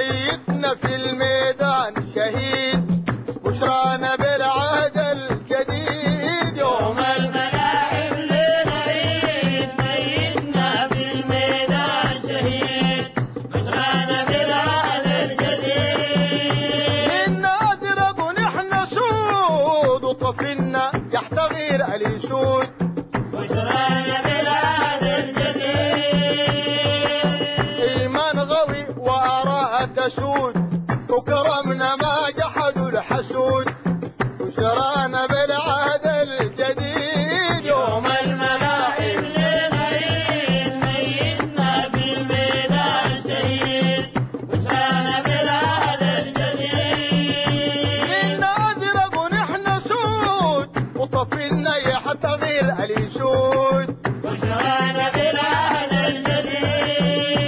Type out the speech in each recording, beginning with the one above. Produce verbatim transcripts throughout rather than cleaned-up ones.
ميتنا في الميدان شهيد، بشرانا بالعهد الجديد يوم الملاحم لنا عيد، ميتنا في الميدان شهيد، بشرانا بالعهد الجديد. منا ازرق ونحن سود، وطفلنا يحتغير علي سود، بشرانا بالعهد الجديد. ايمان غوي واراء تسود، وكرمنا ما جحدوا الحسود، بشرانا بالعهد الجديد يوم الملاحم لنا عيد، ميتنا في الميدان شهيد، بشرانا بالعهد الجديد. منا ازرق ونحن سود، وطفلنا يحتغير علي سود، بشرانا بالعهد الجديد.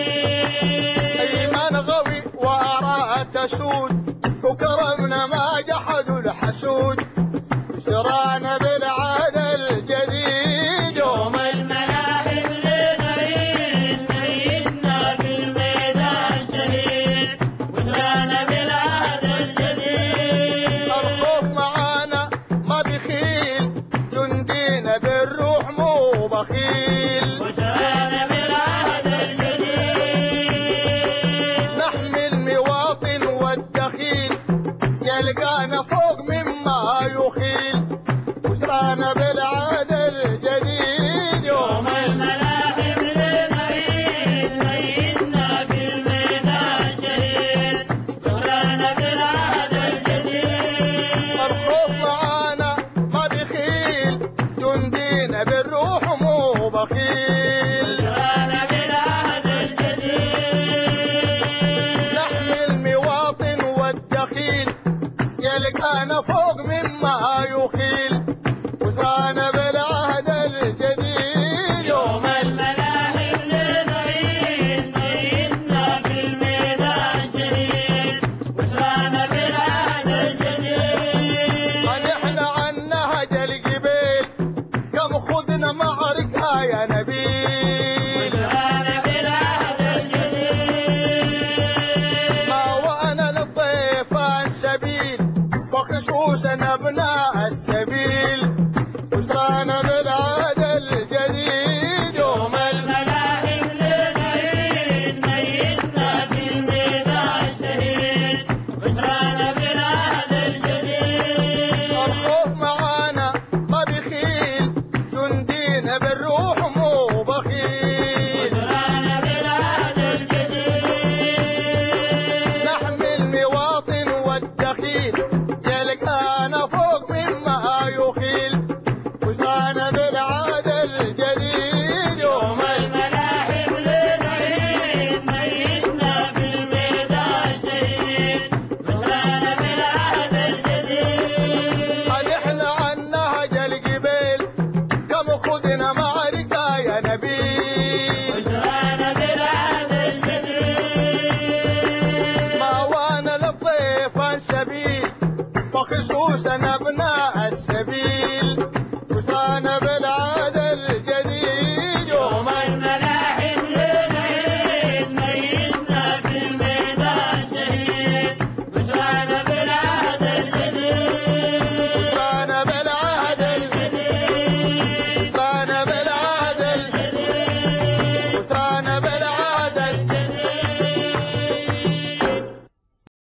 ايمان غوي واراء تسود، وكرمنا ما جحدوا الحسود، بشرانا بالعهد الجديد يوم الملاحم لنا عيد، ميتنا في الميدان شهيد، بشرانا بالعهد الجديد. الخوف معانا ما بخيل، جندينا بالروح مو بخيل، بشرانا بالعهد الجديد. نحمي المواطن والدخيل، يلقانا فوق مما يخيل، بشرانا بالعهد الجديد يوم الملاحم لنا عيد، ميتنا في الميدان شهيد، بشرانا بالعهد الجديد. الخوف معانا ما بخيل، جندينا بالروح مو بخيل، بشرانا بالعهد الجديد. نحمي المواطن والدخيل، يلقانا فوق مما يخيل، بشرانا